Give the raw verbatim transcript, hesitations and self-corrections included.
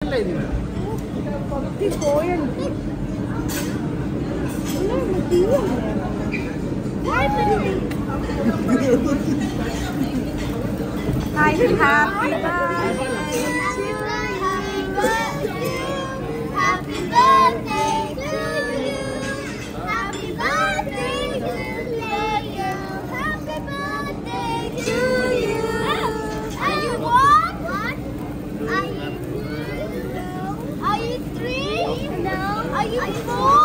Hi, happy birthday. Happy birthday to you. Happy birthday to Leo. Happy birthday to you. Are you one? One? Are you two? Are you three? No. Are you four?